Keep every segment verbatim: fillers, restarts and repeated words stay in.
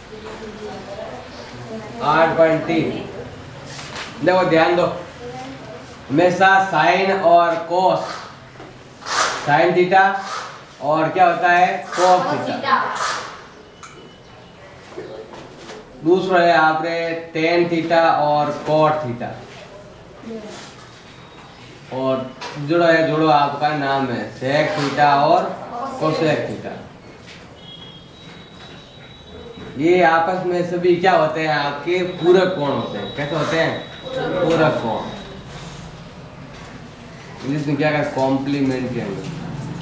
आठ पॉइंट तीन। देखो ध्यान दो, हमेशा साइन और कोस, साइन थीटा और क्या होता है कोस थीटा। दूसरा है आपने टेन थीटा और कॉट थीटा। और जुड़ा है जुड़ो आपका नाम है सेक थीटा और कोसेक थीटा। ये आपस में सभी क्या होते हैं आपके पूरक कोण होते हैं। कैसे होते हैं पूरक कोण, इंग्लिश में क्या कहते हैं कॉम्प्लीमेंट के अंदर।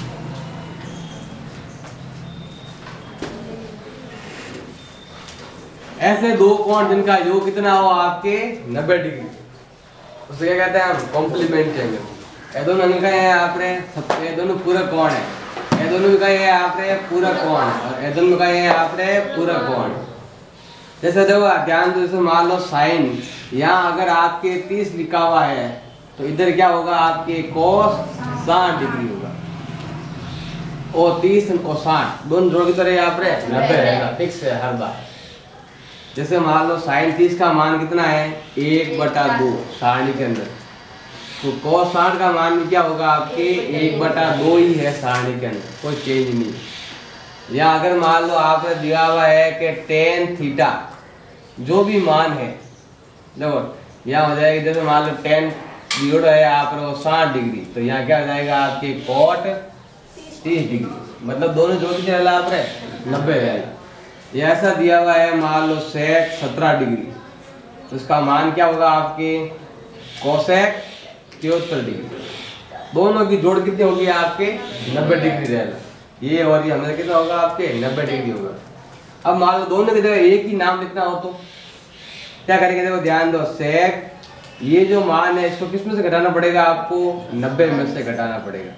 ऐसे दो कोण जिनका योग कितना हो आपके नब्बे डिग्री, उसे क्या कहते हैं हम कॉम्प्लीमेंट के अंदर। ये दोनों का है आपने ये दोनों पूरक कोण है, ये दोनों का ये आपने पूरक कोण और ये दोनों का ये आपने पूरक कोण। जैसे देखो ध्यान दो, जैसे मान लो साइन यहाँ अगर आपके तीस लिखा हुआ है तो इधर क्या होगा आपके कोस साठ डिग्री होगा और तीस और साठ दोनों जोड़ की तरह यहाँ पे नब्बे रहेगा, फिक्स है हर बार। जैसे मान लो साइन तीस का मान कितना है एक बटा दो सारणी के अंदर, तो कोस साठ का मान भी क्या होगा आपके एक बटा दो ही है सारणी के अंदर, कोई चेंज नहीं। या अगर मान लो आपने दिया हुआ है कि टेन थीटा जो भी मान है, देखो यहाँ हो जाएगा जैसे मान लो टेन जीरो है आप साठ डिग्री, तो यहाँ क्या हो जाएगा आपके कॉट तीस डिग्री, मतलब दोनों जो भी चला आप नब्बे रहेगा। ये ऐसा दिया हुआ है मान लो सेक सत्रह डिग्री, तो इसका मान क्या होगा आपके कोसेक तिहत्तर डिग्री। दोनों की जोड़ कितनी होगी आपके नब्बे डिग्री रहेगा, ये और ये हमें कितना होगा आपके नब्बे डिग्री होगा। अब मान लो दोनों की जगह एक ही नाम लिखना हो तो क्या करेंगे, देखो ध्यान दो, सेक ये जो मान है इसको किसमें से घटाना पड़ेगा आपको नब्बे में से घटाना पड़ेगा,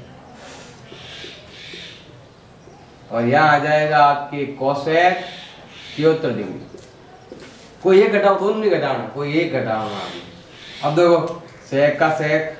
और यहाँ आ जाएगा आपके कोसेक तिहत्तर डिग्री। कोई एक घटाओ, दोनों नहीं घटाना, कोई एक घटाओ। अब देखो सेक का सेक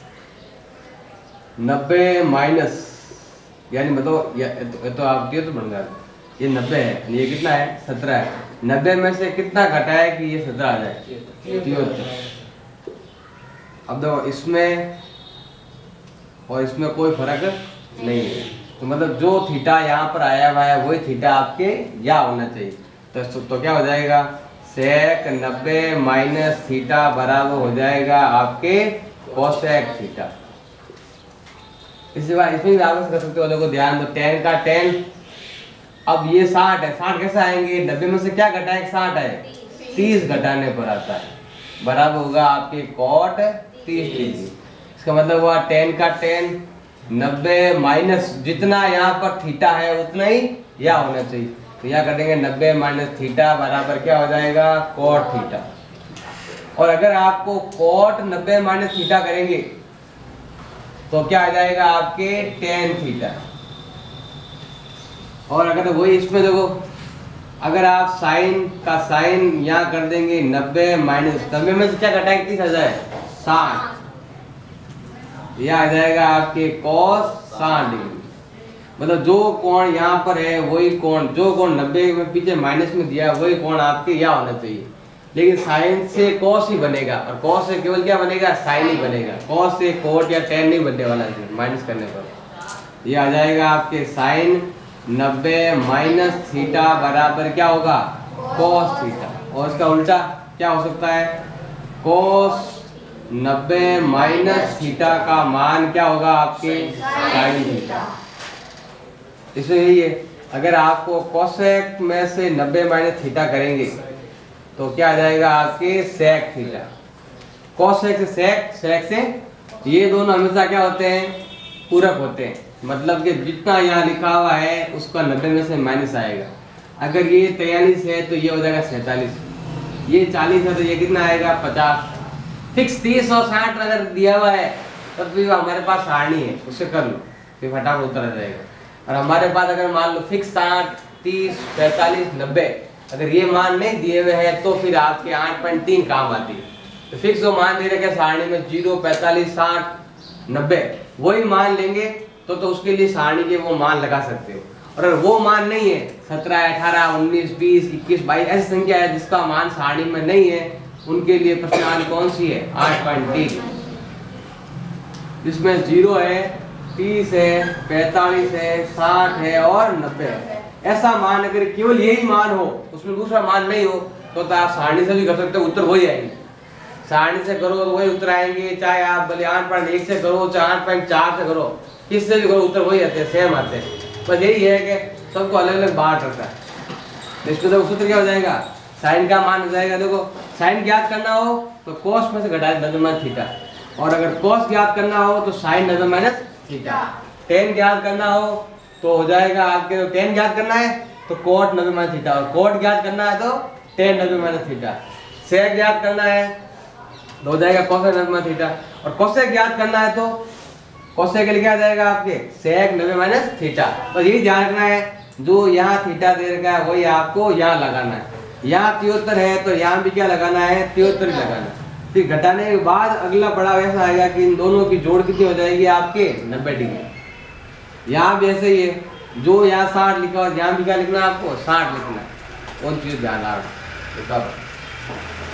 नब्बे माइनस यानी मतलब ये तो, तो आप तिहत्तर बन गया, ये नब्बे है, ये कितना है सत्रह है, नब्बे में से कितना घटा है कि ये सत्रह आ जाए तिहत्तर। अब देखो इसमें और इसमें कोई फर्क नहीं है, तो मतलब जो थीटा यहाँ पर आया हुआ है वही थीटा आपके यहाँ होना चाहिए। तो, तो क्या हो जाएगा सेक नब्बे माइनस थीटा बराबर हो जाएगा आपके कोसेक थीटा। इसी बार इसमें भी आप कर सकते हो, देखो ध्यान दो टेन का टेन, अब ये साठ है, साठ कैसे आएंगे नब्बे में से क्या घटा है साठ है, तीस घटाने पर आता है, बराबर होगा आपके कॉट तीस डिग्री। इसका मतलब हुआ टेन का टेन नब्बे माइनस जितना यहाँ पर थीटा है उतना ही यहाँ होना चाहिए, तो यहाँ करेंगे नब्बे माइनस थीटा बराबर क्या हो जाएगा कॉट थीटा। और अगर आपको कॉट नब्बे माइनस थीटा करेंगे तो क्या आ जाएगा आपके टेन थीटा। और अगर वही इसमें देखो अगर आप साइन का साइन यहाँ कर देंगे नब्बे माइनस नब्बे में से क्या घटाएंगे तीस आ जाए साठ, यह आ जाएगा आपके कॉस साठ डिग्री। मतलब जो कोण यहाँ पर है वही कोण, जो कोण नब्बे में पीछे माइनस में दिया है वही कोण आपके यहाँ होना चाहिए, लेकिन साइन से कॉस ही बनेगा और कॉस से केवल क्या बनेगा साइन ही बनेगा, कॉस से कोट या टेन नहीं बनने वाला है माइनस करने पर। ये आ जाएगा आपके साइन नब्बे माइनस थीटा बराबर क्या होगा कॉस थीटा, और इसका उल्टा क्या हो सकता है कॉस नब्बे माइनस थीटा का मान क्या होगा आपके साइन थीटा। इसमें यही है, अगर आपको कोसेक में से नब्बे माइनस थीटा करेंगे तो क्या आ जाएगा आपके सेक थीटा। कोसेक से सेक, सेक से ये दोनों हमेशा क्या होते हैं पूरक होते हैं, मतलब कि जितना यहाँ लिखा हुआ है उसका नब्बे में से माइनस आएगा। अगर ये तैंतालीस है तो ये हो जाएगा सैंतालीस, ये चालीस है तो ये कितना आएगा पचास। फिक्स तीस और साठ अगर दिया हुआ है तब तो हमारे पास सारणी है उससे कर लो, फिर फटाफट उतर आ जाएगा। और हमारे पास अगर मान लो फिक्स साठ तीस पैंतालीस नब्बे अगर ये मान नहीं दिए हुए हैं तो फिर आपके आठ पॉइंट तीन काम आती है। तो फिक्स जो मान दे रखे सारणी में जीरो पैंतालीस साठ नब्बे वही मान लेंगे तो तो उसके लिए सारणी के वो मान लगा सकते हो। और अगर वो मान नहीं है, सत्रह, अठारह, उन्नीस, बीस, इक्कीस, बाईस ऐसी संख्या है जिसका मान सारणी में नहीं है, उनके लिए प्रश्नावली कौन सी है? आठ पॉइंट तीन, जिसमें जीरो है, तीस है, पैंतालीस है, साठ है और नब्बे है। ऐसा मान अगर केवल यही मान हो, उसमें दूसरा मान नहीं हो, तो, तो आप सारणी से भी कर सकते हो, उत्तर वही आएंगे। सारणी से करो तो वही उत्तर आएंगे, चाहे आप भले आठ पॉइंट एक से करो, चाहे आठ पॉइंट चार से करो, किससे भी करो उत्तर वही आते हैं, सेम आते हैं। बस यही है कि सबको अलग अलग बांट रखा है। इसको तो सूत्र क्या हो जाएगा? साइन का मान हो जाएगा, देखो साइन ज्ञात करना हो तो कोस में से घटाए नब्बे माइनस थीटा, और अगर कोस ज्ञात करना हो तो साइन नब्बे माइनस थीटा। टेन ज्ञात करना हो तो हो जाएगा आपके, तो टेन ज्ञात करना है तो कोट नब्बे माइनस थीटा, और कोट ज्ञात करना है तो टेन नब्बे माइनस थीटा। सेक ज्ञात करना है तो हो जाएगा कोसेक नब्बे माइनस थीटा, और कोसेक ज्ञात करना है तो कोसेक के लिए क्या जाएगा आपके? सेक नब्बे माइनस थीटा। बस यही ध्यान रखना है, जो यहाँ थीटा दे रखा है वही आपको यहाँ लगाना है। यहाँ तिहत्तर है तो यहाँ भी क्या लगाना है? तिहत्तर ही लगाना है। फिर घटाने के बाद अगला पड़ाव ऐसा आएगा कि इन दोनों की जोड़ कितनी हो जाएगी आपके? नब्बे डिग्री। यहाँ भी ऐसे ही है, जो यहाँ साठ लिखा और यहाँ भी क्या लिखना है आपको? साठ लिखना है। कौन चीज ध्यान आ रहा है?